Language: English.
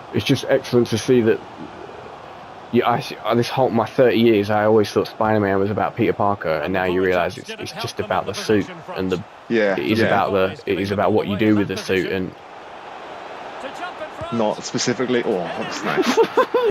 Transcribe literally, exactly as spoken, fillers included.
it's just excellent to see that. Yeah, I, this whole my thirty years, I always thought Spider-Man was about Peter Parker, and now you realise it's it's just about the suit and the. Yeah, it is yeah. about the. It is about what you do with the suit and. Not specifically. Oh, that's nice.